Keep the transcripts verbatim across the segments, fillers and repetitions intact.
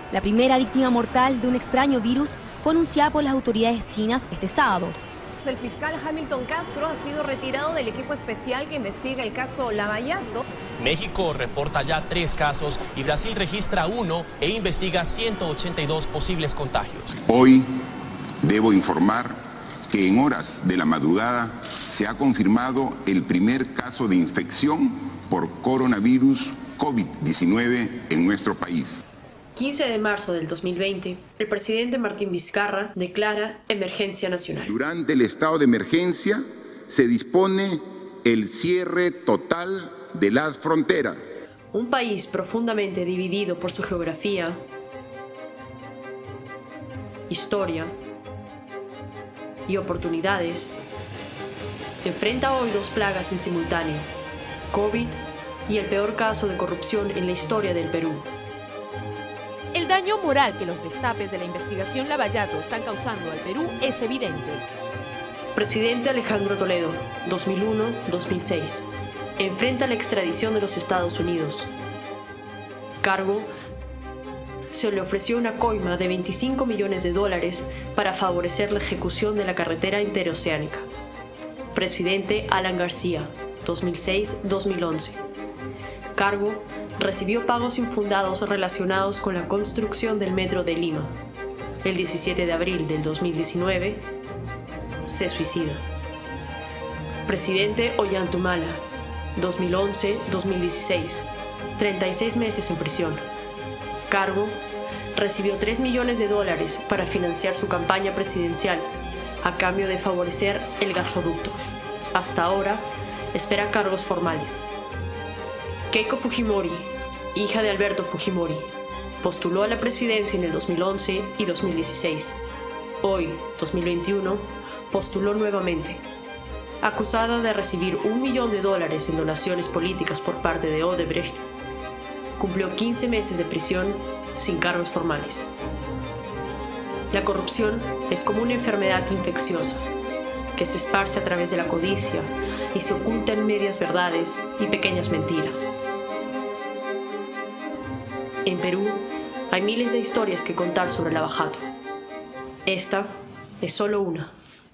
La primera víctima mortal de un extraño virus fue anunciada por las autoridades chinas este sábado. El fiscal Hamilton Castro ha sido retirado del equipo especial que investiga el caso Lavallato. México reporta ya tres casos y Brasil registra uno e investiga ciento ochenta y dos posibles contagios. Hoy debo informar que en horas de la madrugada se ha confirmado el primer caso de infección por coronavirus COVID diecinueve en nuestro país. quince de marzo del dos mil veinte, el presidente Martín Vizcarra declara emergencia nacional. Durante el estado de emergencia se dispone el cierre total de las fronteras. Un país profundamente dividido por su geografía, historia y oportunidades, enfrenta hoy dos plagas en simultáneo, COVID y el peor caso de corrupción en la historia del Perú. El daño moral que los destapes de la investigación Lavallato están causando al Perú es evidente. Presidente Alejandro Toledo, dos mil uno a dos mil seis. Enfrenta la extradición de los Estados Unidos. Cargo: se le ofreció una coima de veinticinco millones de dólares para favorecer la ejecución de la carretera interoceánica. Presidente Alan García, dos mil seis a dos mil once. Cargo: recibió pagos infundados relacionados con la construcción del metro de Lima. El diecisiete de abril del dos mil diecinueve, se suicida. Presidente Ollantaytamala, dos mil once a dos mil dieciséis, treinta y seis meses en prisión. Cargo: recibió tres millones de dólares para financiar su campaña presidencial, a cambio de favorecer el gasoducto. Hasta ahora, espera cargos formales. Keiko Fujimori, hija de Alberto Fujimori, postuló a la presidencia en el dos mil once y dos mil dieciséis. Hoy, dos mil veintiuno, postuló nuevamente. Acusada de recibir un millón de dólares en donaciones políticas por parte de Odebrecht, cumplió quince meses de prisión sin cargos formales. La corrupción es como una enfermedad infecciosa que se esparce a través de la codicia y se oculta en medias verdades y pequeñas mentiras. En Perú hay miles de historias que contar sobre Lavallato. Esta es solo una.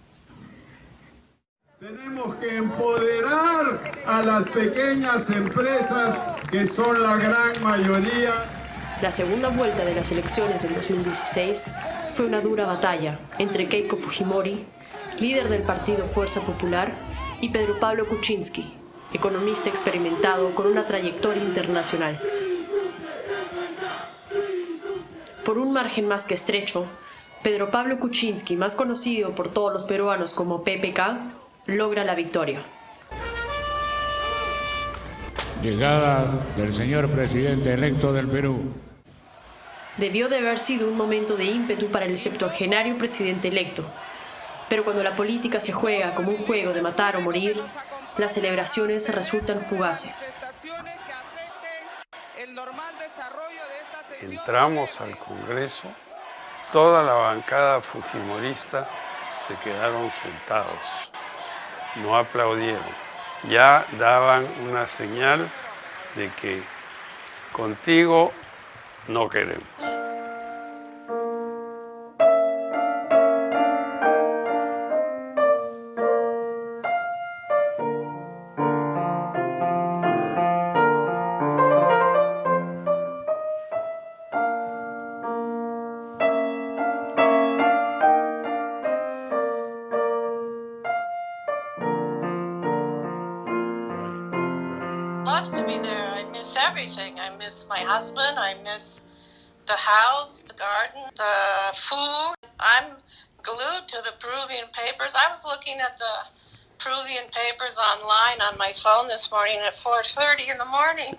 Tenemos que empoderar a las pequeñas empresas, que son la gran mayoría. La segunda vuelta de las elecciones del dos mil dieciséis fue una dura batalla entre Keiko Fujimori, líder del partido Fuerza Popular, y Pedro Pablo Kuczynski, economista experimentado con una trayectoria internacional. Por un margen más que estrecho, Pedro Pablo Kuczynski, más conocido por todos los peruanos como P P K, logra la victoria. Llegada del señor presidente electo del Perú. Debió de haber sido un momento de ímpetu para el septuagenario presidente electo, pero cuando la política se juega como un juego de matar o morir, las celebraciones resultan fugaces. Entramos al Congreso, toda la bancada fujimorista se quedaron sentados, no aplaudieron, ya daban una señal de que contigo no queremos. Love to be there. I miss everything. I miss my husband. I miss the house, the garden, the food. I'm glued to the Peruvian papers. I was looking at the Peruvian papers online on my phone this morning at four thirty in the morning.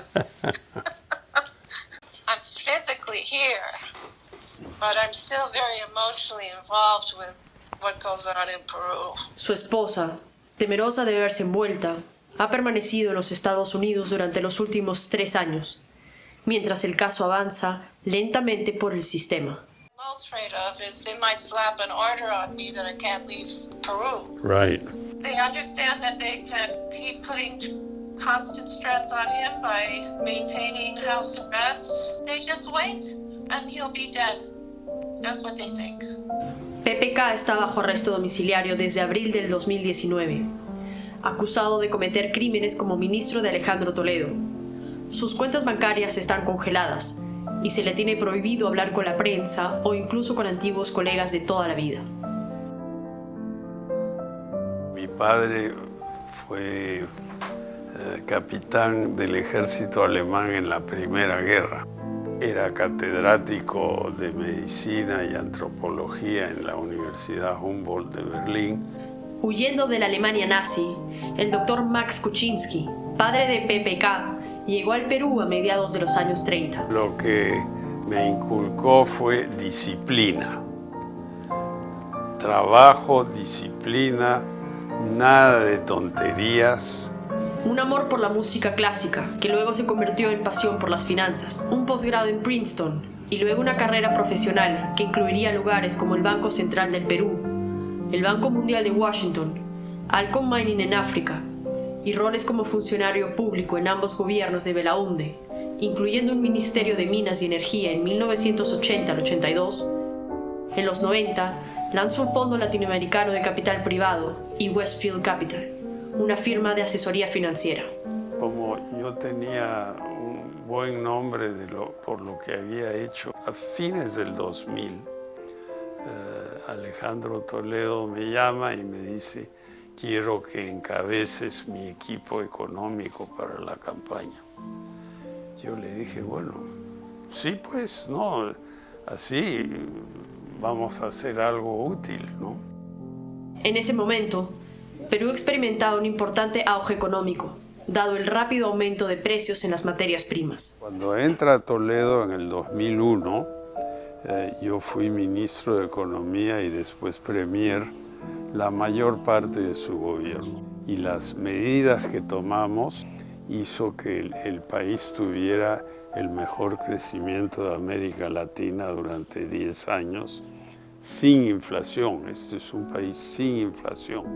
I'm physically here, but I'm still very emotionally involved with what goes on in Peru. Su esposa, temerosa de verse envuelta, ha permanecido en los Estados Unidos durante los últimos tres años, mientras el caso avanza lentamente por el sistema. Most afraid of is they might slap an order on me that I can't leave Peru. Right. They understand that they can keep putting constant stress on him by maintaining house arrest. They just wait. and he'll be dead. That's what they think. P P K está bajo arresto domiciliario desde abril del dos mil diecinueve, acusado de cometer crímenes como ministro de Alejandro Toledo. Sus cuentas bancarias están congeladas y se le tiene prohibido hablar con la prensa o incluso con antiguos colegas de toda la vida. Mi padre fue eh, capitán del ejército alemán en la Primera Guerra. Era catedrático de medicina y antropología en la Universidad Humboldt de Berlín. Huyendo de la Alemania nazi, el doctor Max Kuczynski, padre de P P K, llegó al Perú a mediados de los años treinta. Lo que me inculcó fue disciplina. Trabajo, disciplina, nada de tonterías. Un amor por la música clásica, que luego se convirtió en pasión por las finanzas. Un posgrado en Princeton y luego una carrera profesional que incluiría lugares como el Banco Central del Perú, el Banco Mundial de Washington, Alcon Mining en África y roles como funcionario público en ambos gobiernos de Belaúnde, incluyendo un Ministerio de Minas y Energía en mil novecientos ochenta al ochenta y dos. En los noventa, lanzó un fondo latinoamericano de capital privado y Westfield Capital, una firma de asesoría financiera. Como yo tenía un buen nombre de lo, por lo que había hecho, a fines del dos mil, eh, Alejandro Toledo me llama y me dice: quiero que encabeces mi equipo económico para la campaña. Yo le dije, bueno, sí, pues, no, así vamos a hacer algo útil, ¿no? En ese momento, Perú experimentaba un importante auge económico, dado el rápido aumento de precios en las materias primas. Cuando entra Toledo en el dos mil uno, eh, yo fui ministro de Economía y después premier la mayor parte de su gobierno. Y las medidas que tomamos hizo que el, el país tuviera el mejor crecimiento de América Latina durante diez años, sin inflación. Este es un país sin inflación.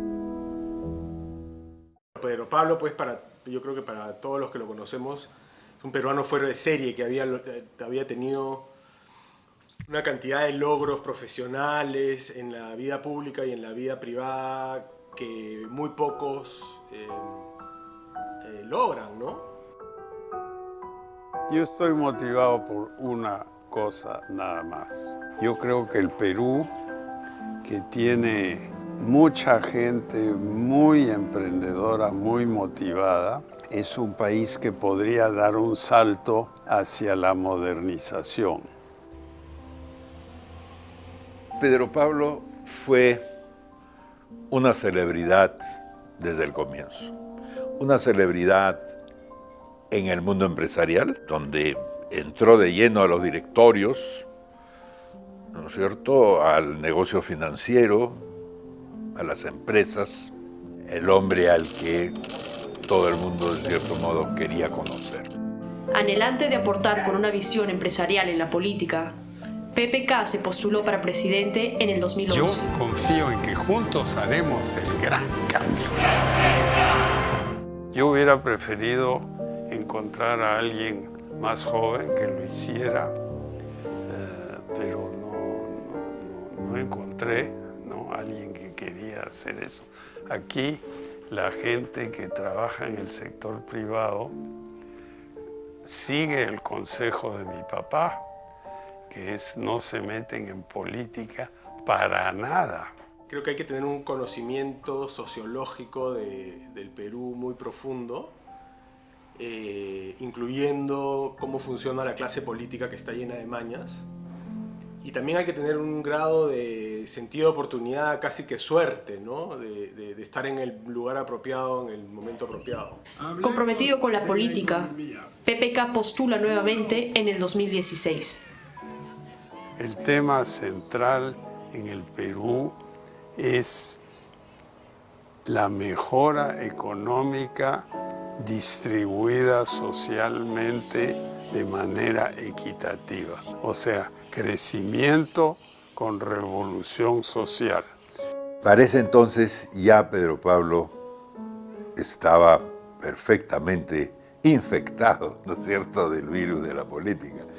Pedro Pablo, pues para, yo creo que para todos los que lo conocemos, es un peruano fuera de serie que había, había tenido una cantidad de logros profesionales en la vida pública y en la vida privada que muy pocos eh, eh, logran, ¿no? Yo estoy motivado por una cosa nada más. Yo creo que el Perú, que tiene mucha gente muy emprendedora, muy motivada, es un país que podría dar un salto hacia la modernización. Pedro Pablo fue una celebridad desde el comienzo. Una celebridad en el mundo empresarial, donde entró de lleno a los directorios, ¿no es cierto?, al negocio financiero, a las empresas, el hombre al que todo el mundo, de cierto modo, quería conocer. Anhelante de aportar con una visión empresarial en la política, P P K se postuló para presidente en el dos mil once. Yo confío en que juntos haremos el gran cambio. Yo hubiera preferido encontrar a alguien más joven que lo hiciera, eh, pero no, no, no encontré, ¿no?, alguien que quería hacer eso. Aquí la gente que trabaja en el sector privado sigue el consejo de mi papá, que es no se meten en política para nada. Creo que hay que tener un conocimiento sociológico de, del Perú muy profundo, eh, incluyendo cómo funciona la clase política que está llena de mañas. Y también hay que tener un grado de sentido de oportunidad, casi que suerte, ¿no? De, de, de estar en el lugar apropiado, en el momento apropiado. Comprometido con la política, P P K postula nuevamente en el dos mil dieciséis. El tema central en el Perú es la mejora económica distribuida socialmente de manera equitativa. O sea, crecimiento con revolución social. Parece entonces ya Pedro Pablo estaba perfectamente infectado, ¿no es cierto?, del virus de la política.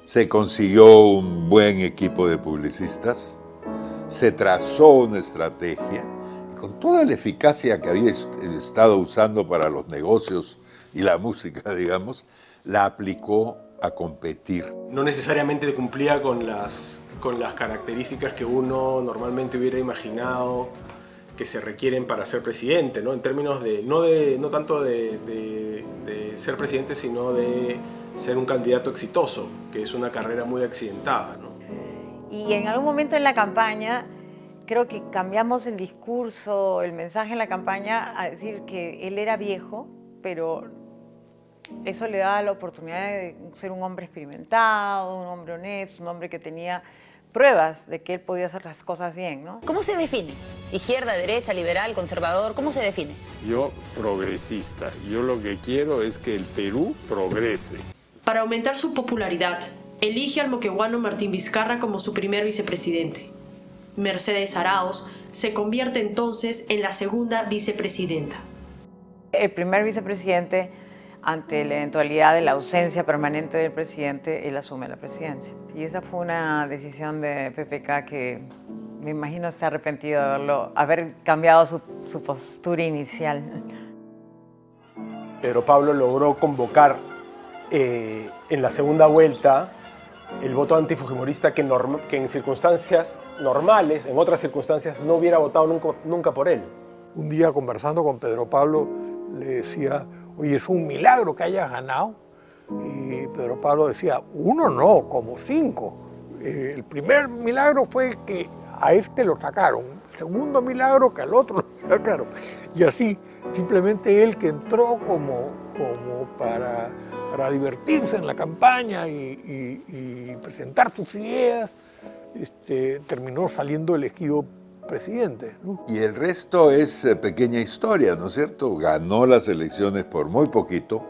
se consiguió un buen equipo de publicistas, se trazó una estrategia, y con toda la eficacia que había estado usando para los negocios y la música, digamos, la aplicó a competir. No necesariamente cumplía con las, con las características que uno normalmente hubiera imaginado que se requieren para ser presidente, ¿no? En términos de, no, de, no tanto de, de, de ser presidente, sino de ser un candidato exitoso, que es una carrera muy accidentada, ¿no? Y en algún momento en la campaña, creo que cambiamos el discurso, el mensaje en la campaña a decir que él era viejo, pero eso le daba la oportunidad de ser un hombre experimentado, un hombre honesto, un hombre que tenía pruebas de que él podía hacer las cosas bien, ¿no? ¿Cómo se define? ¿Izquierda, derecha, liberal, conservador? ¿Cómo se define? Yo, progresista. Yo lo que quiero es que el Perú progrese. Para aumentar su popularidad, elige al moqueguano Martín Vizcarra como su primer vicepresidente. Mercedes Arauz se convierte entonces en la segunda vicepresidenta. El primer vicepresidente, ante la eventualidad de la ausencia permanente del presidente, él asume la presidencia. Y esa fue una decisión de P P K que me imagino está arrepentido de haberlo, haber cambiado su, su postura inicial. Pedro Pablo logró convocar eh, en la segunda vuelta el voto antifujimorista que, norm, que en circunstancias normales, en otras circunstancias, no hubiera votado nunca, nunca por él. Un día conversando con Pedro Pablo le decía: oye, es un milagro que hayas ganado. Y Pedro Pablo decía: uno no, como cinco. Eh, el primer milagro fue que a este lo sacaron. El segundo milagro que al otro lo sacaron. Y así, simplemente él que entró como, como para, para divertirse en la campaña y, y, y presentar sus ideas, este, terminó saliendo elegido presidente, ¿no? Y el resto es eh, pequeña historia, ¿no es cierto? Ganó las elecciones por muy poquito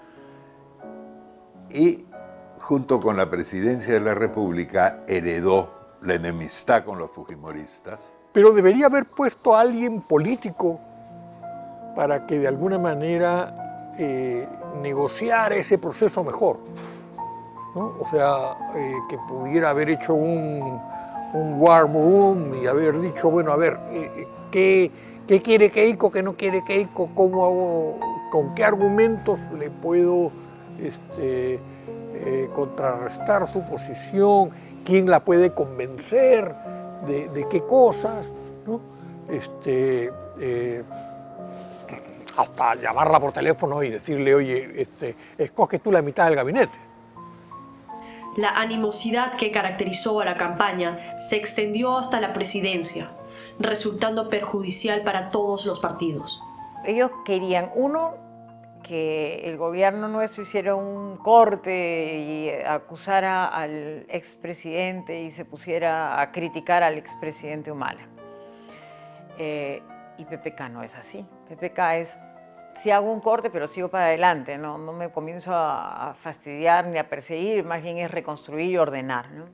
y junto con la presidencia de la República heredó la enemistad con los fujimoristas. Pero debería haber puesto a alguien político para que de alguna manera eh, negociara ese proceso mejor, ¿no? O sea, eh, que pudiera haber hecho un, un war room y haber dicho, bueno, a ver, eh, ¿qué, qué quiere Keiko, qué no quiere Keiko, cómo hago, con qué argumentos le puedo este, eh, contrarrestar su posición, quién la puede convencer de, de qué cosas, ¿no? Este, eh, hasta llamarla por teléfono y decirle, oye, este, escoge tú la mitad del gabinete. La animosidad que caracterizó a la campaña se extendió hasta la presidencia, resultando perjudicial para todos los partidos. Ellos querían, uno, que el gobierno nuestro hiciera un corte y acusara al expresidente y se pusiera a criticar al expresidente Humala. Eh, y P P K no es así. P P K es, sí hago un corte, pero sigo para adelante, no, no me comienzo a, a fastidiar ni a perseguir, más bien es reconstruir y ordenar, ¿no?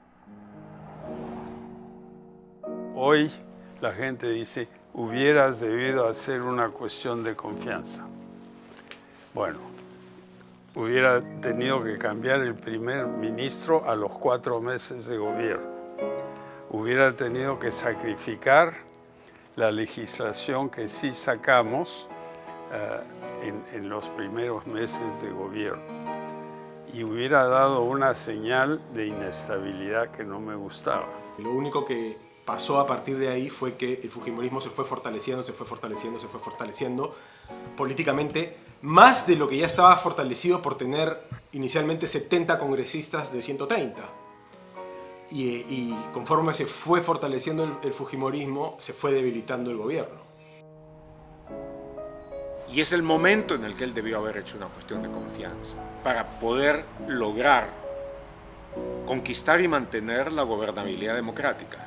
Hoy la gente dice, hubieras debido hacer una cuestión de confianza. Bueno, hubiera tenido que cambiar el primer ministro a los cuatro meses de gobierno. Hubiera tenido que sacrificar la legislación que sí sacamos uh, en, en los primeros meses de gobierno. Y hubiera dado una señal de inestabilidad que no me gustaba. Lo único que pasó a partir de ahí fue que el fujimorismo se fue fortaleciendo, se fue fortaleciendo, se fue fortaleciendo políticamente, más de lo que ya estaba fortalecido por tener inicialmente setenta congresistas de ciento treinta. Y, y conforme se fue fortaleciendo el, el fujimorismo, se fue debilitando el gobierno. Y es el momento en el que él debió haber hecho una cuestión de confianza para poder lograr conquistar y mantener la gobernabilidad democrática.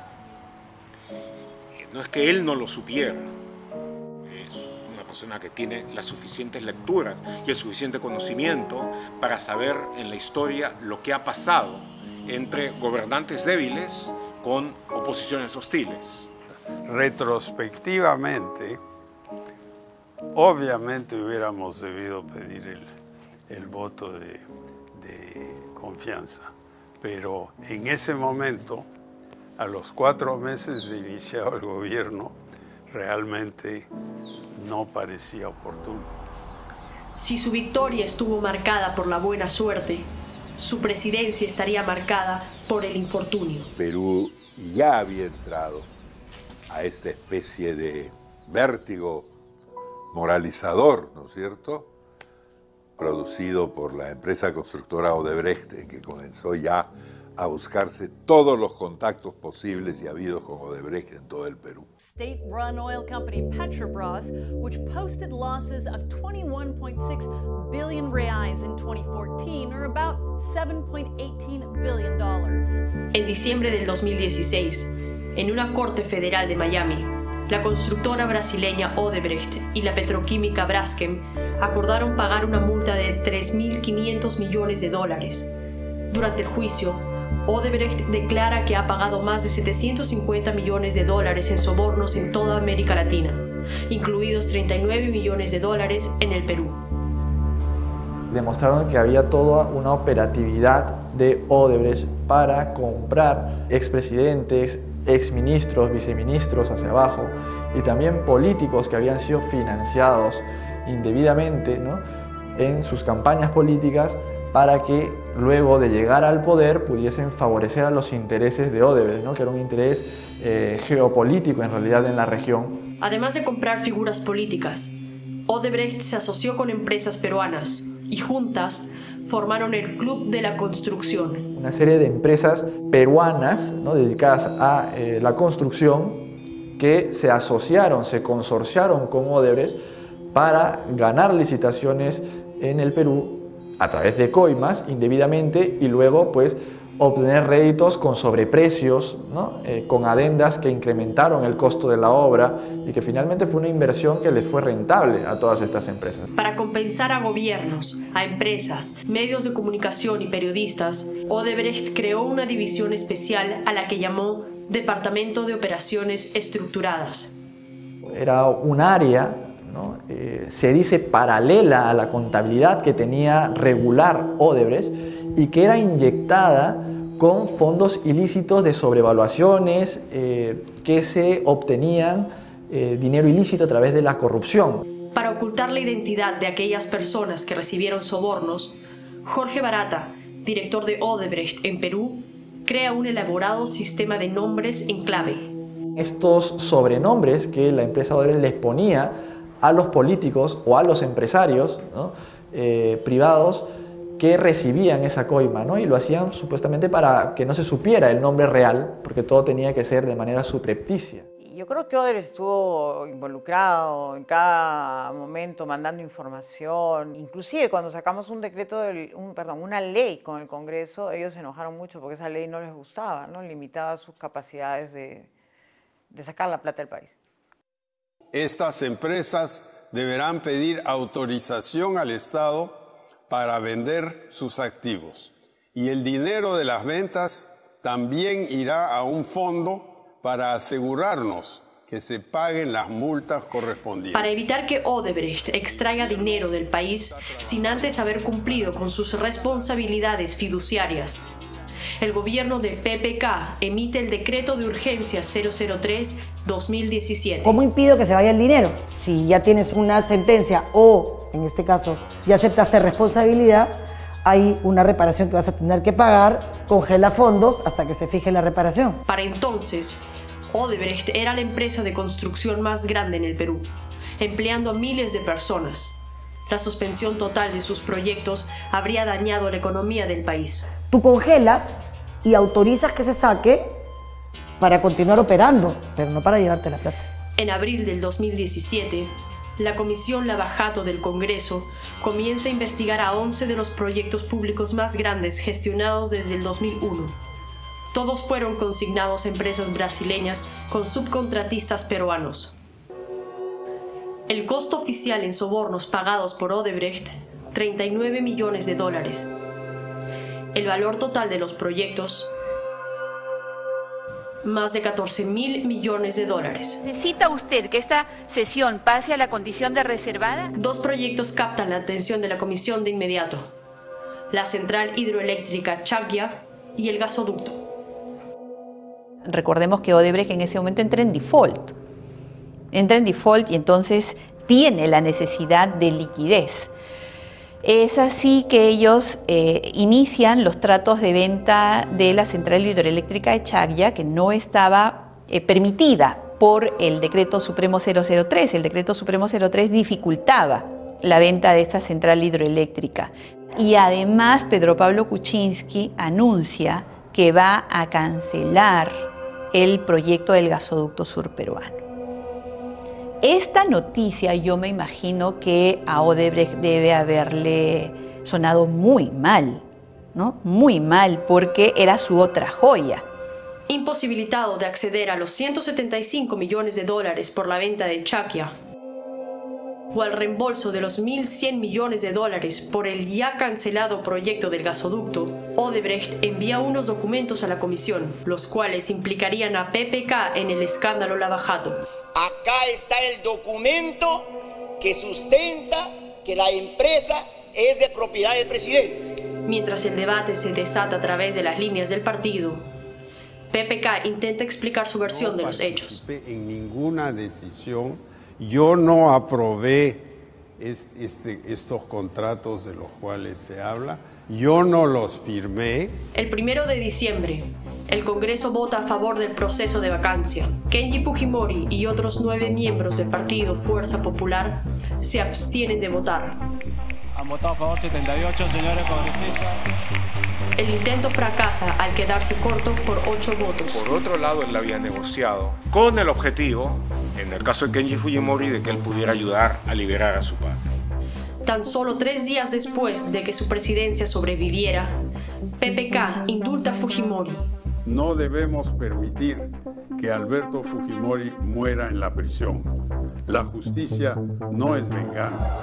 No es que él no lo supiera, es una persona que tiene las suficientes lecturas y el suficiente conocimiento para saber en la historia lo que ha pasado entre gobernantes débiles con oposiciones hostiles. Retrospectivamente, obviamente hubiéramos debido pedir el, el voto de, de confianza, pero en ese momento, a los cuatro meses de iniciado el gobierno, realmente no parecía oportuno. Si su victoria estuvo marcada por la buena suerte, su presidencia estaría marcada por el infortunio. Perú ya había entrado a esta especie de vértigo moralizador, ¿no es cierto?, producido por la empresa constructora Odebrecht, en que comenzó ya a buscarse todos los contactos posibles y habidos con Odebrecht en todo el Perú. State-run oil company Petrobras, which posted losses of twenty-one point six billion reais in twenty fourteen, or about seven point one eight billion dollars. En diciembre del dos mil dieciséis, en una corte federal de Miami, la constructora brasileña Odebrecht y la petroquímica Braskem acordaron pagar una multa de tres mil quinientos millones de dólares. Durante el juicio, Odebrecht declara que ha pagado más de setecientos cincuenta millones de dólares en sobornos en toda América Latina, incluidos treinta y nueve millones de dólares en el Perú. Demostraron que había toda una operatividad de Odebrecht para comprar expresidentes, exministros, viceministros hacia abajo, y también políticos que habían sido financiados indebidamente, ¿no?, en sus campañas políticas, para que luego de llegar al poder pudiesen favorecer a los intereses de Odebrecht, ¿no?, que era un interés eh, geopolítico en realidad en la región. Además de comprar figuras políticas, Odebrecht se asoció con empresas peruanas y juntas formaron el Club de la Construcción. Una serie de empresas peruanas, ¿no?, dedicadas a eh, la construcción, que se asociaron, se consorciaron con Odebrecht para ganar licitaciones en el Perú a través de coimas indebidamente y luego pues obtener réditos con sobreprecios, ¿no?, eh, con adendas que incrementaron el costo de la obra y que finalmente fue una inversión que les fue rentable a todas estas empresas. Para compensar a gobiernos, a empresas, medios de comunicación y periodistas, Odebrecht creó una división especial a la que llamó Departamento de Operaciones Estructuradas. Era un área, ¿no?, eh, se dice paralela a la contabilidad que tenía regular Odebrecht y que era inyectada con fondos ilícitos de sobrevaluaciones eh, que se obtenían eh, dinero ilícito a través de la corrupción. Para ocultar la identidad de aquellas personas que recibieron sobornos, Jorge Barata, director de Odebrecht en Perú, crea un elaborado sistema de nombres en clave. Estos sobrenombres que la empresa Odebrecht les ponía a los políticos o a los empresarios, ¿no?, eh, privados que recibían esa coima, ¿no?, y lo hacían supuestamente para que no se supiera el nombre real, porque todo tenía que ser de manera subrepticia. Yo creo que Odebrecht estuvo involucrado en cada momento mandando información, inclusive cuando sacamos un decreto, del, un, perdón, una ley con el Congreso, ellos se enojaron mucho porque esa ley no les gustaba, ¿no?, limitaba sus capacidades de, de sacar la plata del país. Estas empresas deberán pedir autorización al Estado para vender sus activos. Y el dinero de las ventas también irá a un fondo para asegurarnos que se paguen las multas correspondientes. Para evitar que Odebrecht extraiga dinero del país sin antes haber cumplido con sus responsabilidades fiduciarias, el gobierno de P P K emite el Decreto de Urgencia cero cero tres guión dos mil diecisiete. ¿Cómo impido que se vaya el dinero? Si ya tienes una sentencia o, en este caso, ya aceptaste responsabilidad, hay una reparación que vas a tener que pagar, congela fondos hasta que se fije la reparación. Para entonces, Odebrecht era la empresa de construcción más grande en el Perú, empleando a miles de personas. La suspensión total de sus proyectos habría dañado la economía del país. Tú congelas y autorizas que se saque para continuar operando, pero no para llevarte la plata. En abril del dos mil diecisiete, la Comisión Lavajato del Congreso comienza a investigar a once de los proyectos públicos más grandes gestionados desde el dos mil uno. Todos fueron consignados a empresas brasileñas con subcontratistas peruanos. El costo oficial en sobornos pagados por Odebrecht, treinta y nueve millones de dólares. El valor total de los proyectos, más de catorce mil millones de dólares. ¿Necesita usted que esta sesión pase a la condición de reservada? Dos proyectos captan la atención de la Comisión de inmediato. La central hidroeléctrica Chacya y el gasoducto. Recordemos que Odebrecht en ese momento entra en default. Entra en default y entonces tiene la necesidad de liquidez. Es así que ellos eh, inician los tratos de venta de la central hidroeléctrica de Chaclla, que no estaba eh, permitida por el Decreto Supremo cero cero tres. El Decreto Supremo cero tres dificultaba la venta de esta central hidroeléctrica. Y además Pedro Pablo Kuczynski anuncia que va a cancelar el proyecto del gasoducto sur peruano. Esta noticia yo me imagino que a Odebrecht debe haberle sonado muy mal, ¿no? Muy mal, porque era su otra joya. Imposibilitado de acceder a los ciento setenta y cinco millones de dólares por la venta de Chaclla, o al reembolso de los mil cien millones de dólares por el ya cancelado proyecto del gasoducto, Odebrecht envía unos documentos a la comisión, los cuales implicarían a P P K en el escándalo Lava-Jato. Acá está el documento que sustenta que la empresa es de propiedad del presidente. Mientras el debate se desata a través de las líneas del partido, P P K intenta explicar su versión no de los hechos. En ninguna decisión, yo no aprobé este, este, estos contratos de los cuales se habla, yo no los firmé. El primero de diciembre, el Congreso vota a favor del proceso de vacancia. Kenji Fujimori y otros nueve miembros del partido Fuerza Popular se abstienen de votar. Han votado a favor setenta y ocho señores congresistas. El intento fracasa al quedarse corto por ocho votos. Por otro lado, él había negociado con el objetivo, en el caso de Kenji Fujimori, de que él pudiera ayudar a liberar a su padre. Tan solo tres días después de que su presidencia sobreviviera, P P K indulta a Fujimori. No debemos permitir que Alberto Fujimori muera en la prisión. La justicia no es venganza.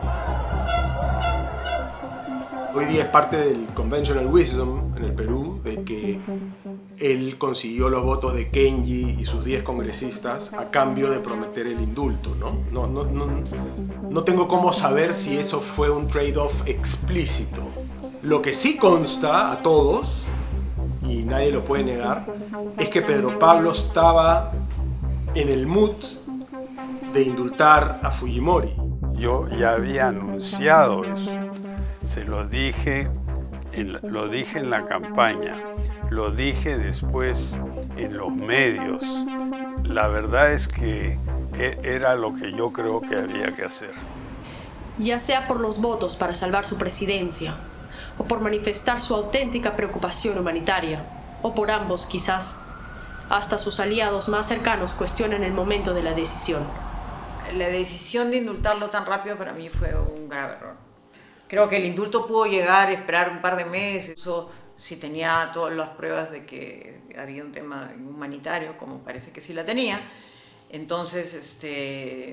Hoy día es parte del conventional wisdom en el Perú de que él consiguió los votos de Kenji y sus diez congresistas a cambio de prometer el indulto, ¿no? No, no, no, no tengo cómo saber si eso fue un trade-off explícito. Lo que sí consta a todos, y nadie lo puede negar, es que Pedro Pablo estaba en el mood de indultar a Fujimori. Yo ya había anunciado eso. Se lo dije, en la, lo dije en la campaña, lo dije después en los medios. La verdad es que era lo que yo creo que había que hacer. Ya sea por los votos para salvar su presidencia, o por manifestar su auténtica preocupación humanitaria, o por ambos quizás, hasta sus aliados más cercanos cuestionan el momento de la decisión. La decisión de indultarlo tan rápido para mí fue un grave error. Creo que el indulto pudo llegar, esperar un par de meses, eso, si tenía todas las pruebas de que había un tema humanitario, como parece que sí la tenía. Entonces, este,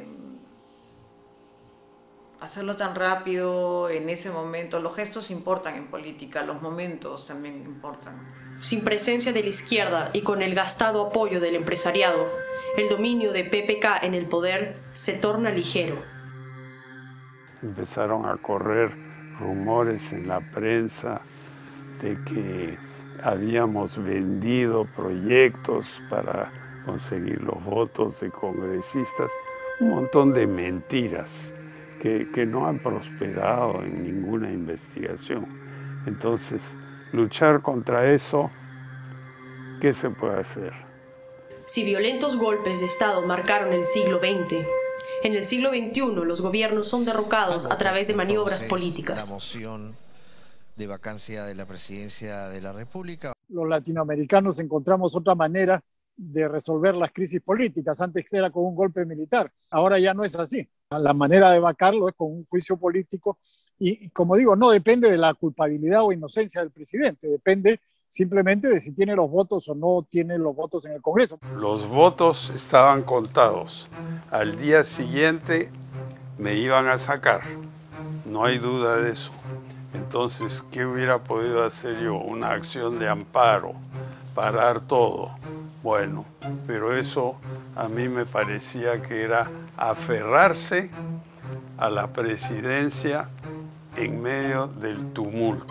hacerlo tan rápido en ese momento, los gestos importan en política, los momentos también importan. Sin presencia de la izquierda y con el gastado apoyo del empresariado, el dominio de P P K en el poder se torna ligero. Empezaron a correr rumores en la prensa de que habíamos vendido proyectos para conseguir los votos de congresistas, un montón de mentiras que, que no han prosperado en ninguna investigación. Entonces, luchar contra eso, ¿qué se puede hacer? Si violentos golpes de Estado marcaron el siglo veinte, en el siglo veintiuno los gobiernos son derrocados a través de maniobras políticas. La moción de vacancia de la presidencia de la República. Los latinoamericanos encontramos otra manera de resolver las crisis políticas. Antes era con un golpe militar, ahora ya no es así. La manera de vacarlo es con un juicio político y, como digo, no depende de la culpabilidad o inocencia del presidente, depende simplemente de si tiene los votos o no tiene los votos en el Congreso. Los votos estaban contados. Al día siguiente me iban a sacar, no hay duda de eso. Entonces, ¿qué hubiera podido hacer yo? Una acción de amparo, parar todo. Bueno, pero eso a mí me parecía que era aferrarse a la presidencia en medio del tumulto.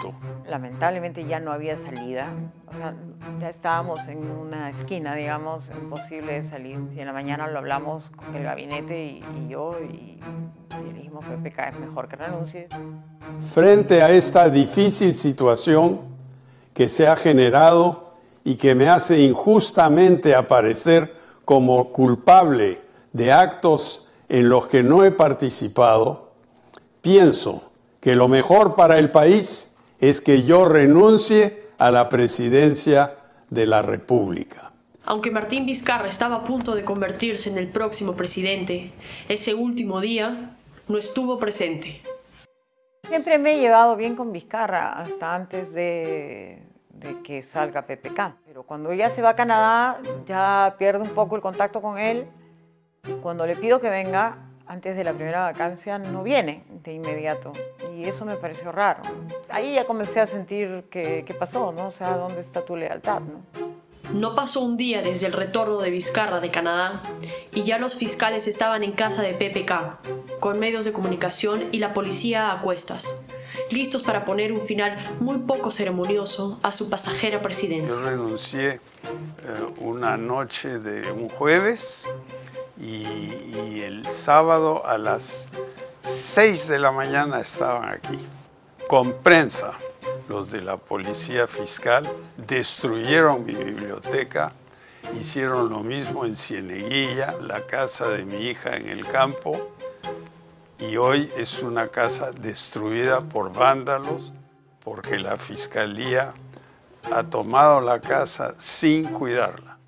lamentablemente ya no había salida. O sea, ya estábamos en una esquina, digamos, imposible de salir. Si en la mañana lo hablamos con el gabinete y, y yo, y, y dijimos, P P K, es mejor que renuncies. Frente a esta difícil situación que se ha generado y que me hace injustamente aparecer como culpable de actos en los que no he participado, pienso que lo mejor para el país es que yo renuncie a la presidencia de la República. Aunque Martín Vizcarra estaba a punto de convertirse en el próximo presidente, ese último día no estuvo presente. Siempre me he llevado bien con Vizcarra hasta antes de, de que salga P P K. Pero cuando ya se va a Canadá, ya pierde un poco el contacto con él. Y cuando le pido que venga, antes de la primera vacancia, no viene de inmediato. Y eso me pareció raro. Ahí ya comencé a sentir que, que pasó, ¿no? O sea, ¿dónde está tu lealtad, no? No pasó un día desde el retorno de Vizcarra de Canadá y ya los fiscales estaban en casa de P P K, con medios de comunicación y la policía a cuestas, listos para poner un final muy poco ceremonioso a su pasajera presidencia. Yo renuncié eh, una noche de un jueves y, y el sábado a las seis de la mañana estaban aquí, con prensa. Los de la policía fiscal destruyeron mi biblioteca, hicieron lo mismo en Cieneguilla, la casa de mi hija en el campo, y hoy es una casa destruida por vándalos porque la fiscalía ha tomado la casa sin cuidarla.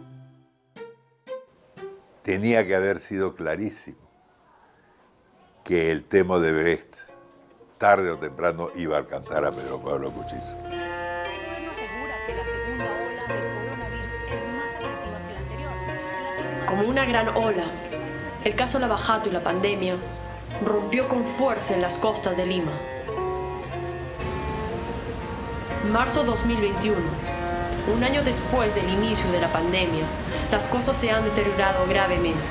Tenía que haber sido clarísimo que el tema de Brecht tarde o temprano iba a alcanzar a Pedro Pablo Kuczynski. El gobierno asegura que la segunda ola del coronavirus es más agresiva que la anterior. Como una gran ola, el caso Lava Jato y la pandemia rompió con fuerza en las costas de Lima. Marzo dos mil veintiuno. Un año después del inicio de la pandemia, las cosas se han deteriorado gravemente.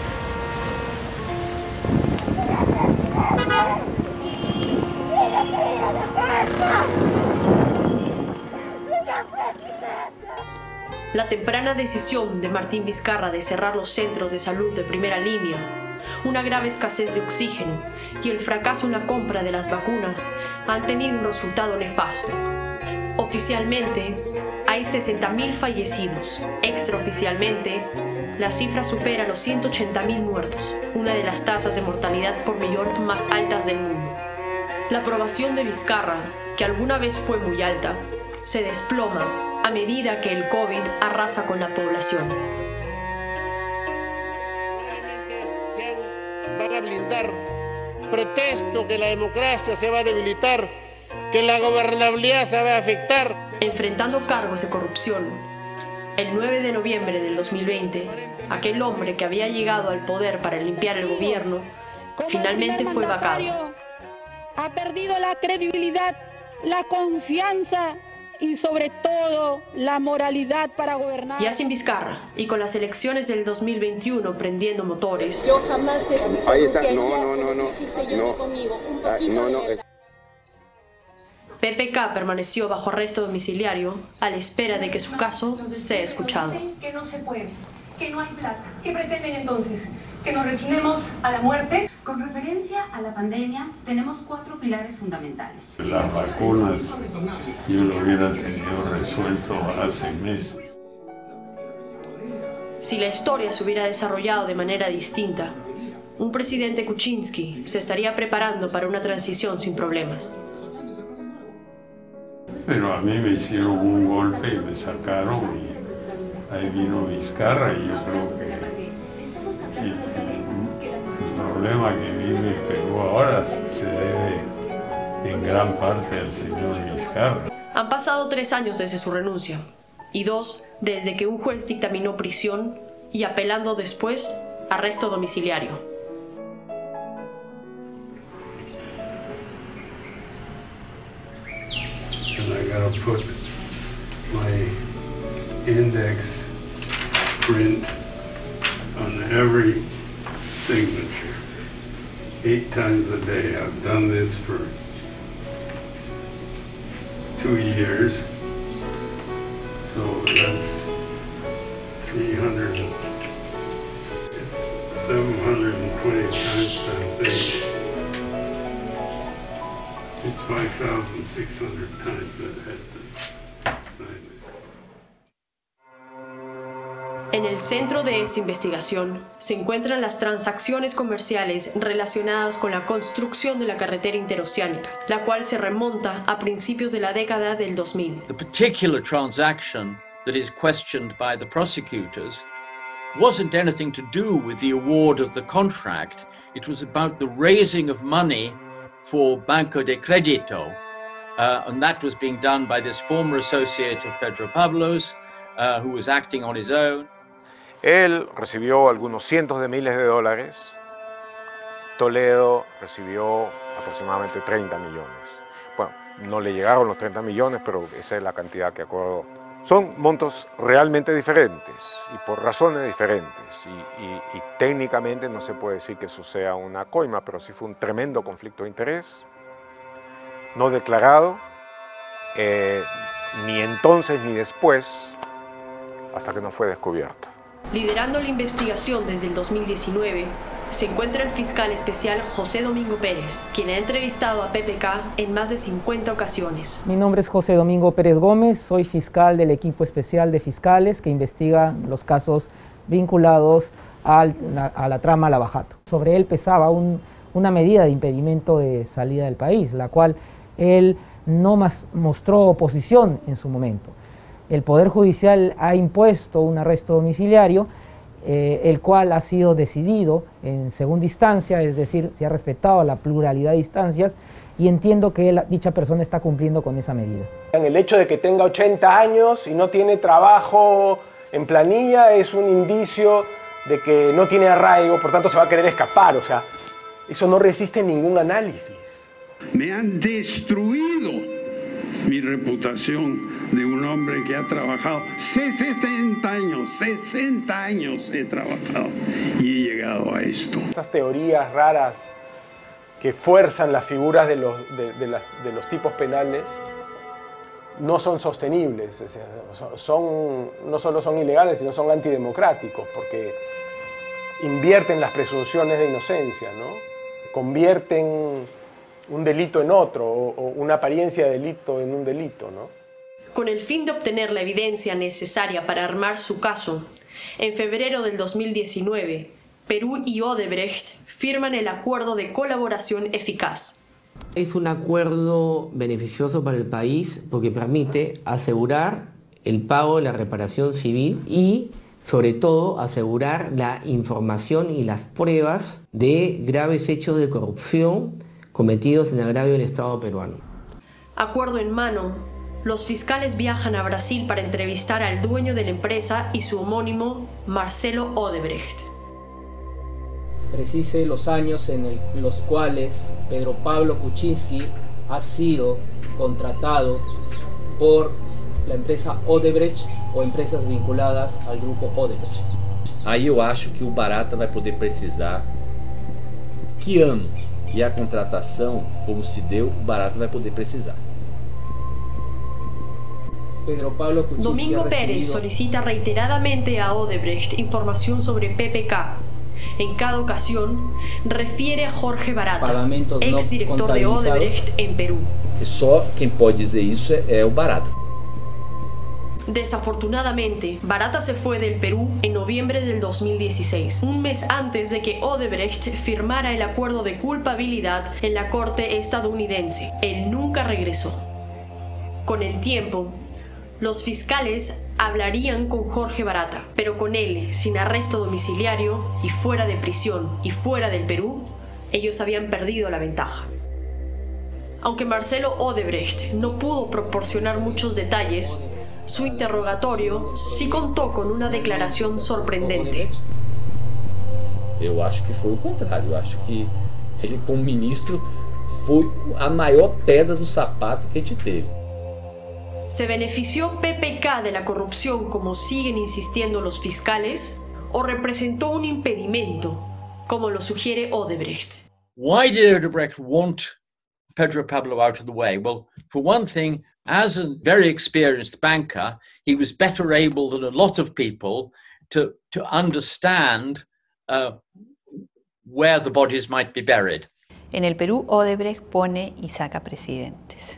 La temprana decisión de Martín Vizcarra de cerrar los centros de salud de primera línea, una grave escasez de oxígeno y el fracaso en la compra de las vacunas han tenido un resultado nefasto. Oficialmente, hay sesenta mil fallecidos. Extraoficialmente, la cifra supera los ciento ochenta mil muertos, una de las tasas de mortalidad por millón más altas del mundo. La aprobación de Vizcarra, que alguna vez fue muy alta, se desploma a medida que el COVID arrasa con la población. Van a blindar, pretexto que la democracia se va a debilitar, que la gobernabilidad se va a afectar. Enfrentando cargos de corrupción, el nueve de noviembre del dos mil veinte, aquel hombre que había llegado al poder para limpiar el gobierno, finalmente fue vacado. Ha perdido la credibilidad, la confianza y sobre todo la moralidad para gobernar. Ya sin Vizcarra y con las elecciones del dos mil veintiuno prendiendo motores. Yo jamás te Ahí está, no, no, no, no. No, conmigo, un ah, poquito no, no. de... P P K permaneció bajo arresto domiciliario a la espera de que su caso sea escuchado. Que no se puede, que no hay plata. ¿Qué pretenden entonces? ¿Que nos resignemos a la muerte? Con referencia a la pandemia, tenemos cuatro pilares fundamentales. Las vacunas yo lo hubiera tenido resuelto hace meses. Si la historia se hubiera desarrollado de manera distinta, un presidente Kuczynski se estaría preparando para una transición sin problemas. Pero a mí me hicieron un golpe y me sacaron y ahí vino Vizcarra y yo creo que el, el problema que vive el Perú ahora se debe en gran parte al señor Vizcarra. Han pasado tres años desde su renuncia y dos desde que un juez dictaminó prisión y apelando después arresto domiciliario. And I gotta put my index print on every signature. Eight times a day. I've done this for two years. So that's three hundred, it's seven hundred twenty times times eight. It's five thousand six hundred times that had to sign this. En el centro de esta investigación se encuentran las transacciones comerciales relacionadas con la construcción de la carretera interoceánica, la cual se remonta a principios de la década del dos mil. The particular transaction that is questioned by the prosecutors wasn't anything to do with the award of the contract. It was about the raising of money for Banco de Crédito, uh, and that was being done by this former associate of Pedro Pablo's, uh, who was acting on his own. Él recibió algunos cientos de miles de dólares. Toledo recibió aproximadamente treinta millones. Bueno, no le llegaron los treinta millones, pero esa es la cantidad que acordó. Son montos realmente diferentes y por razones diferentes. Y, y, y técnicamente no se puede decir que eso sea una coima, pero sí fue un tremendo conflicto de interés, no declarado, eh, ni entonces ni después, hasta que no fue descubierto. Liderando la investigación desde el dos mil diecinueve, se encuentra el fiscal especial José Domingo Pérez, quien ha entrevistado a P P K en más de cincuenta ocasiones. Mi nombre es José Domingo Pérez Gómez, soy fiscal del equipo especial de fiscales que investiga los casos vinculados al, a, a la trama Lavajato. Sobre él pesaba un, una medida de impedimento de salida del país, la cual él no más mostró oposición en su momento. El Poder Judicial ha impuesto un arresto domiciliario, eh, el cual ha sido decidido en segunda instancia, es decir, se ha respetado la pluralidad de instancias y entiendo que la, dicha persona está cumpliendo con esa medida. El hecho de que tenga ochenta años y no tiene trabajo en planilla es un indicio de que no tiene arraigo, por tanto se va a querer escapar, o sea, eso no resiste ningún análisis. Me han destruido mi reputación de un hombre que ha trabajado sesenta años, sesenta años he trabajado y he llegado a esto. Estas teorías raras que fuerzan las figuras de los, de, de las, de los tipos penales no son sostenibles, son, no solo son ilegales, sino son antidemocráticos, porque invierten las presunciones de inocencia, ¿no? Convierten un delito en otro, o, o una apariencia de delito en un delito, ¿no? Con el fin de obtener la evidencia necesaria para armar su caso, en febrero del dos mil diecinueve, Perú y Odebrecht firman el Acuerdo de Colaboración Eficaz. Es un acuerdo beneficioso para el país porque permite asegurar el pago de la reparación civil y, sobre todo, asegurar la información y las pruebas de graves hechos de corrupción cometidos en agravio del Estado peruano. Acuerdo en mano, los fiscales viajan a Brasil para entrevistar al dueño de la empresa y su homónimo, Marcelo Odebrecht. Precise los años en el, los cuales Pedro Pablo Kuczynski ha sido contratado por la empresa Odebrecht o empresas vinculadas al grupo Odebrecht. Aí eu acho que o Barata vai poder precisar que ano e a contratação, como se deu, o Barata vai poder precisar. Pedro Pablo Kuczynski Domingo recibido... Pérez solicita reiteradamente a Odebrecht información sobre P P K. En cada ocasión, refiere a Jorge Barata, exdirector de Odebrecht en Perú. Só quem pode dizer isso é, é o Barata. Desafortunadamente, Barata se fue del Perú en noviembre del dos mil dieciséis, un mes antes de que Odebrecht firmara el acuerdo de culpabilidad en la corte estadounidense. Él nunca regresó. Con el tiempo, los fiscales hablarían con Jorge Barata, pero con él, sin arresto domiciliario y fuera de prisión y fuera del Perú, ellos habían perdido la ventaja. Aunque Marcelo Odebrecht no pudo proporcionar muchos detalles, su interrogatorio sí contó con una declaración sorprendente. Eu acho que foi o contrário. Eu acho que ele, como ministro, foi a maior pedra do sapato que a gente teve. ¿Se benefició P P K de la corrupción como siguen insistiendo los fiscales? ¿O representó un impedimento, como lo sugiere Odebrecht? Why did Odebrecht want Pedro Pablo out of the way? Well, for one thing, as a very experienced banker, he was better able than a lot of people to, to understand uh, where the bodies might be buried. En el Perú, Odebrecht pone y saca presidentes.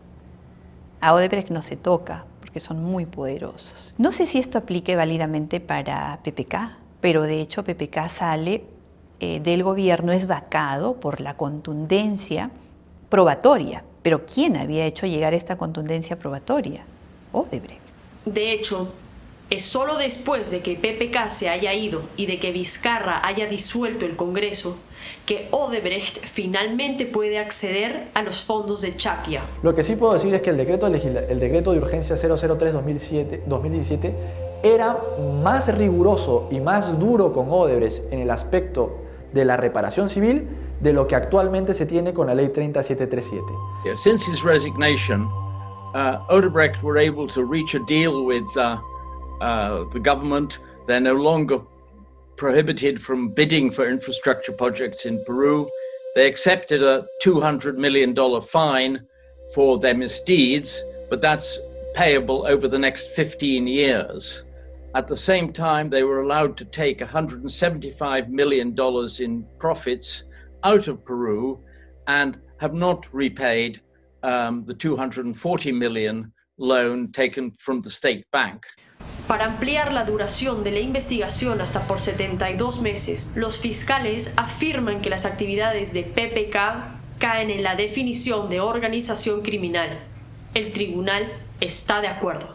A Odebrecht no se toca porque son muy poderosos. No sé si esto aplique válidamente para P P K, pero de hecho P P K sale eh, del gobierno, es vacado por la contundencia probatoria. Pero ¿quién había hecho llegar esta contundencia probatoria? Odebrecht. De hecho, es solo después de que P P K se haya ido y de que Vizcarra haya disuelto el Congreso que Odebrecht finalmente puede acceder a los fondos de Chaquia. Lo que sí puedo decir es que el decreto, el decreto de urgencia cero cero tres guion dos mil diecisiete era más riguroso y más duro con Odebrecht en el aspecto de la reparación civil de lo que actualmente se tiene con la ley treinta mil setecientos treinta y siete. Yeah, since his resignation, uh, Odebrecht were able to reach a deal with uh, uh, the government. They're no longer prohibited from bidding for infrastructure projects in Peru. They accepted a two hundred million dollars fine for their misdeeds, but that's payable over the next fifteen years. At the same time, they were allowed to take one hundred seventy-five million dollars in profits out of Peru and have not repaid um, the two hundred forty million loan taken from the state bank. Para ampliar la duración de la investigación hasta por setenta y dos meses, los fiscales afirman que las actividades de P P K caen en la definición de organización criminal. El tribunal está de acuerdo.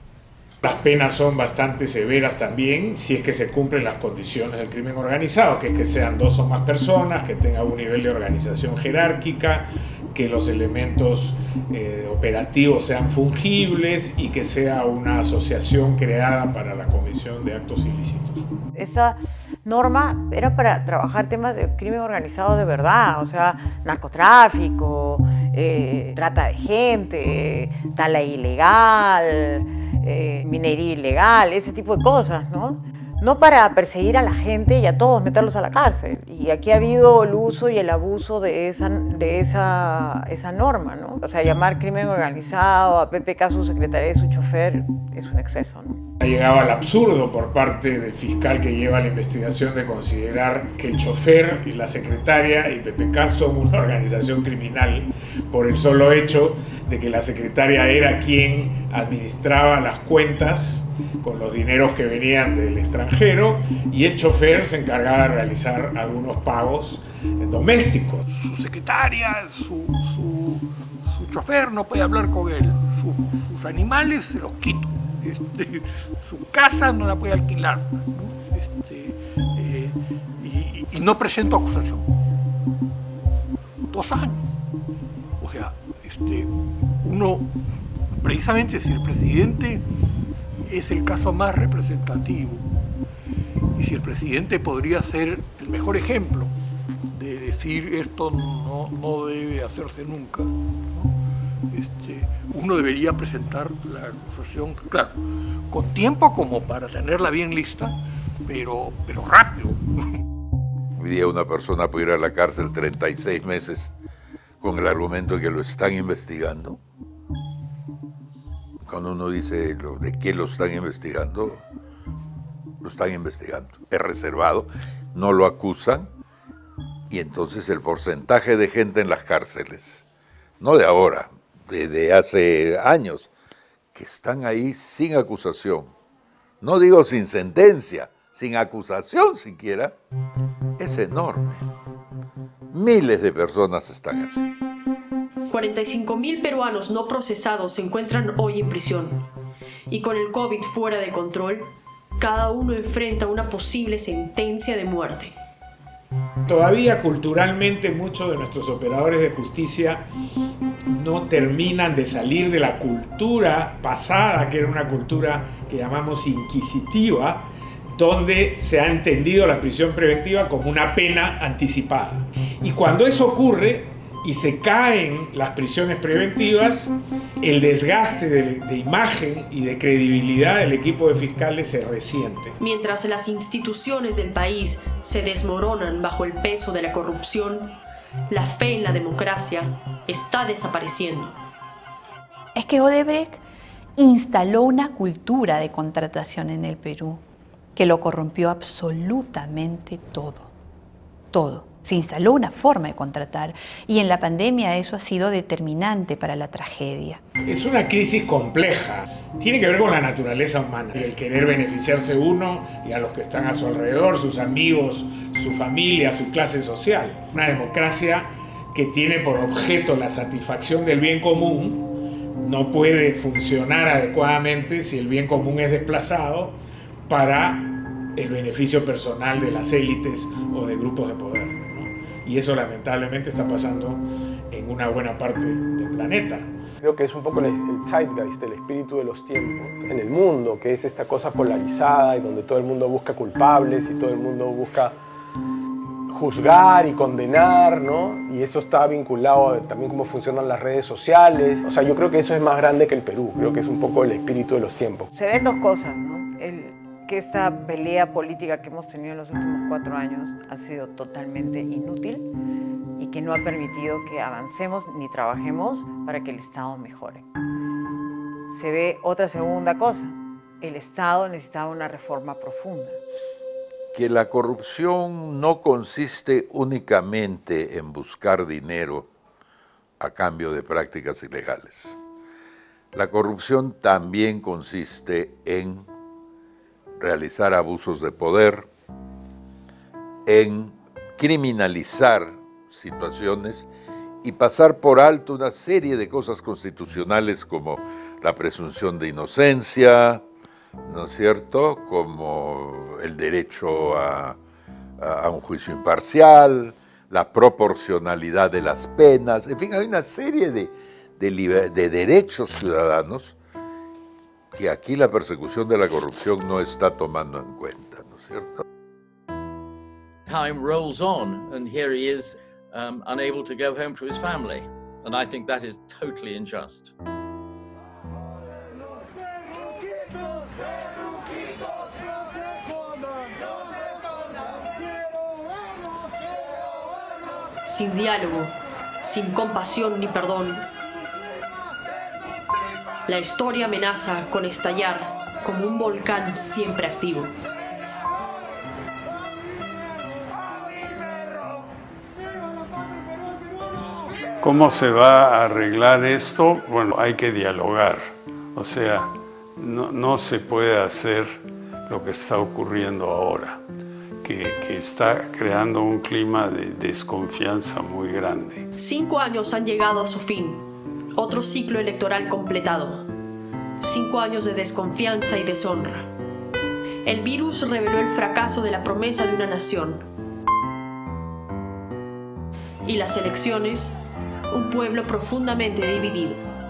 Las penas son bastante severas también si es que se cumplen las condiciones del crimen organizado, que es que sean dos o más personas, que tenga un nivel de organización jerárquica, que los elementos eh, operativos sean fungibles y que sea una asociación creada para la comisión de actos ilícitos. Esa norma era para trabajar temas de crimen organizado de verdad, o sea, narcotráfico, eh, trata de gente, tala ilegal, eh, minería ilegal, ese tipo de cosas, ¿no? No para perseguir a la gente y a todos meterlos a la cárcel. Y aquí ha habido el uso y el abuso de esa, de esa, esa norma, ¿no? O sea, llamar crimen organizado a P P K, su secretaria y su chofer, es un exceso, ¿no? Ha llegado al absurdo por parte del fiscal que lleva la investigación de considerar que el chofer y la secretaria y P P K son una organización criminal por el solo hecho de que la secretaria era quien administraba las cuentas con los dineros que venían del extranjero y el chofer se encargaba de realizar algunos pagos domésticos. Su secretaria, su, su, su chofer no puede hablar con él, su, sus animales se los quito. Este, su casa no la puede alquilar, ¿no? Este, eh, y, y no presento acusación. Dos años. O sea, este, uno, precisamente si el presidente es el caso más representativo y si el presidente podría ser el mejor ejemplo de decir esto no, no debe hacerse nunca, ¿no? Este, uno debería presentar la acusación, claro, con tiempo como para tenerla bien lista, pero, pero rápido. Hoy día una persona puede ir a la cárcel treinta y seis meses con el argumento de que lo están investigando. Cuando uno dice lo, de qué lo están investigando, lo están investigando. Es reservado, no lo acusan, y entonces el porcentaje de gente en las cárceles, no de ahora, de hace años, que están ahí sin acusación, no digo sin sentencia, sin acusación siquiera, es enorme. Miles de personas están así. cuarenta y cinco mil peruanos no procesados se encuentran hoy en prisión. Y con el COVID fuera de control, cada uno enfrenta una posible sentencia de muerte. Todavía culturalmente muchos de nuestros operadores de justicia no terminan de salir de la cultura pasada, que era una cultura que llamamos inquisitiva, donde se ha entendido la prisión preventiva como una pena anticipada. Y cuando eso ocurre y se caen las prisiones preventivas, el desgaste de, de imagen y de credibilidad del equipo de fiscales se resiente. Mientras las instituciones del país se desmoronan bajo el peso de la corrupción, La fe en la democracia está desapareciendo. Es que Odebrecht instaló una cultura de contratación en el Perú que lo corrompió absolutamente todo, todo. Se instaló una forma de contratar y en la pandemia eso ha sido determinante para la tragedia. Es una crisis compleja, tiene que ver con la naturaleza humana y el querer beneficiarse uno y a los que están a su alrededor, sus amigos, su familia, su clase social. Una democracia que tiene por objeto la satisfacción del bien común no puede funcionar adecuadamente si el bien común es desplazado para el beneficio personal de las élites o de grupos de poder, ¿no? Y eso lamentablemente está pasando en una buena parte del planeta. Creo que es un poco el, el zeitgeist, el espíritu de los tiempos en el mundo, que es esta cosa polarizada y donde todo el mundo busca culpables y todo el mundo busca juzgar y condenar, ¿no? Y eso está vinculado a también cómo funcionan las redes sociales. O sea, yo creo que eso es más grande que el Perú. Creo que es un poco el espíritu de los tiempos. Se ven dos cosas, ¿no? El, que esta pelea política que hemos tenido en los últimos cuatro años ha sido totalmente inútil y que no ha permitido que avancemos ni trabajemos para que el Estado mejore. Se ve otra segunda cosa. El Estado necesitaba una reforma profunda. Que la corrupción no consiste únicamente en buscar dinero a cambio de prácticas ilegales. La corrupción también consiste en realizar abusos de poder, en criminalizar situaciones y pasar por alto una serie de cosas constitucionales como la presunción de inocencia, ¿no es cierto?, como el derecho a, a un juicio imparcial, la proporcionalidad de las penas, en fin, hay una serie de, de, de derechos ciudadanos que aquí la persecución de la corrupción no está tomando en cuenta, ¿no es cierto? Time rolls on, and here he is um, unable to go home to his family, and I think that is totally unjust. Sin diálogo, sin compasión ni perdón, la historia amenaza con estallar como un volcán siempre activo. ¿Cómo se va a arreglar esto? Bueno, hay que dialogar. O sea, no, no se puede hacer lo que está ocurriendo ahora, que, que está creando un clima de desconfianza muy grande. Cinco años han llegado a su fin. Otro ciclo electoral completado. Cinco años de desconfianza y deshonra. El virus reveló el fracaso de la promesa de una nación. Y las elecciones, un pueblo profundamente dividido.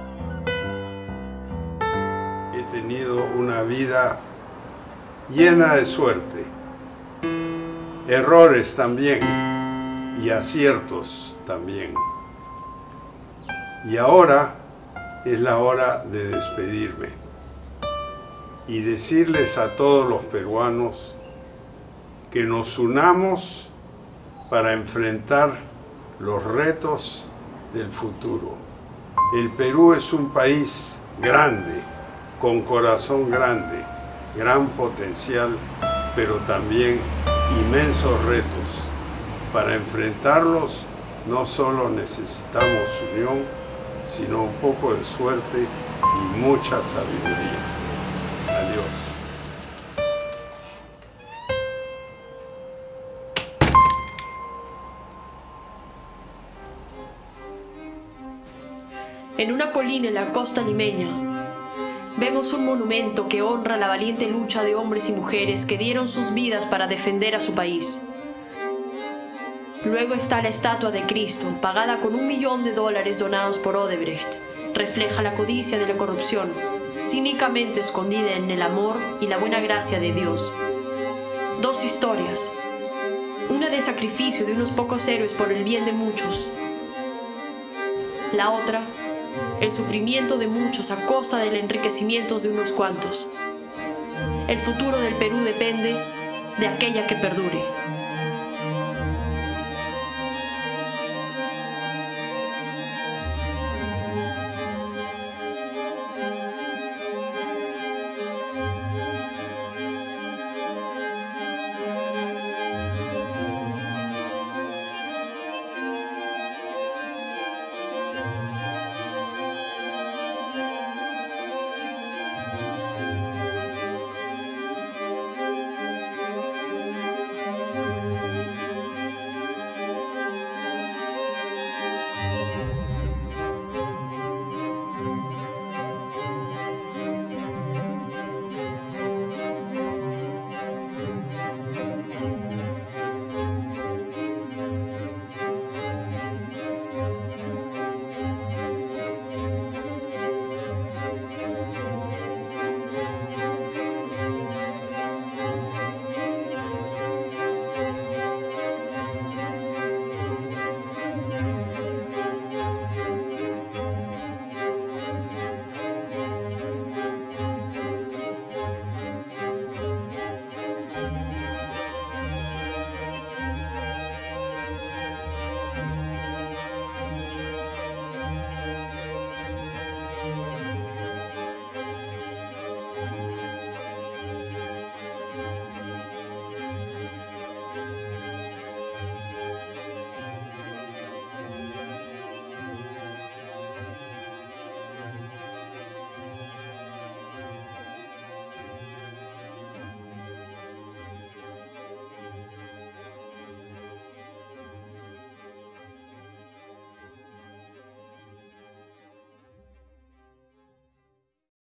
He tenido una vida llena de suerte, errores también y aciertos también. Y ahora es la hora de despedirme y decirles a todos los peruanos que nos unamos para enfrentar los retos del futuro. El Perú es un país grande, con corazón grande, gran potencial, pero también inmensos retos. Para enfrentarlos no solo necesitamos unión, sino un poco de suerte y mucha sabiduría. Adiós. En una colina en la costa limeña, vemos un monumento que honra la valiente lucha de hombres y mujeres que dieron sus vidas para defender a su país. Luego está la estatua de Cristo, pagada con un millón de dólares donados por Odebrecht. Refleja la codicia de la corrupción, cínicamente escondida en el amor y la buena gracia de Dios. Dos historias. Una de sacrificio de unos pocos héroes por el bien de muchos. La otra, el sufrimiento de muchos a costa del enriquecimiento de unos cuantos. El futuro del Perú depende de aquella que perdure.